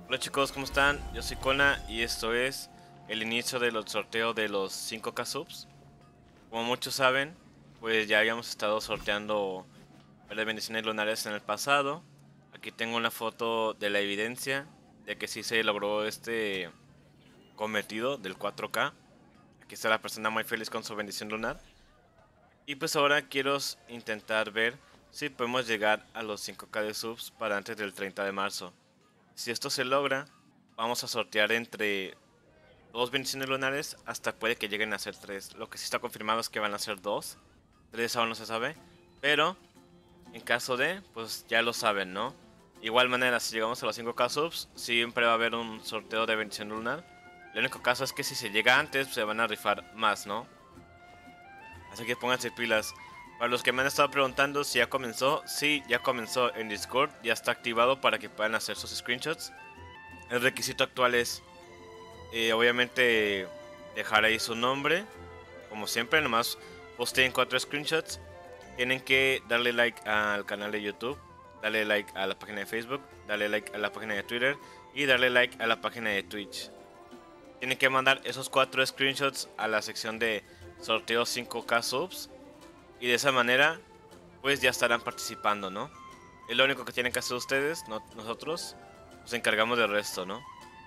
Hola chicos, ¿cómo están? Yo soy Kona y esto es el inicio del sorteo de los 5K subs. Como muchos saben, pues ya habíamos estado sorteando varias bendiciones lunares en el pasado. Aquí tengo una foto de la evidencia de que sí se logró este cometido del 4K. Aquí está la persona muy feliz con su bendición lunar. Y pues ahora quiero intentar ver si podemos llegar a los 5K de subs para antes del 30 de marzo. Si esto se logra, vamos a sortear entre dos bendiciones lunares hasta puede que lleguen a ser tres. Lo que sí está confirmado es que van a ser dos. Tres aún no se sabe. Pero en caso de, pues ya lo saben, ¿no? Igual manera, si llegamos a los 5K subs, siempre va a haber un sorteo de bendición lunar. El único caso es que si se llega antes, se van a rifar más, ¿no? Así que pónganse pilas. Para los que me han estado preguntando si ya comenzó, sí, ya comenzó en Discord, ya está activado para que puedan hacer sus screenshots. El requisito actual es, obviamente, dejar ahí su nombre, como siempre, nomás posteen 4 screenshots. Tienen que darle like al canal de YouTube, darle like a la página de Facebook, darle like a la página de Twitter y darle like a la página de Twitch. Tienen que mandar esos 4 screenshots a la sección de sorteo 5K subs y de esa manera pues ya estarán participando, ¿no? Es lo único que tienen que hacer ustedes, no nosotros nos encargamos del resto, ¿no?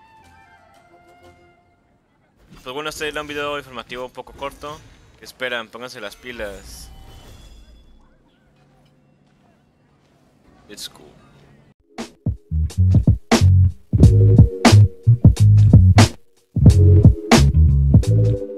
Pues bueno, este era un video informativo un poco corto. ¿Qué esperan? Pónganse las pilas. It's cool.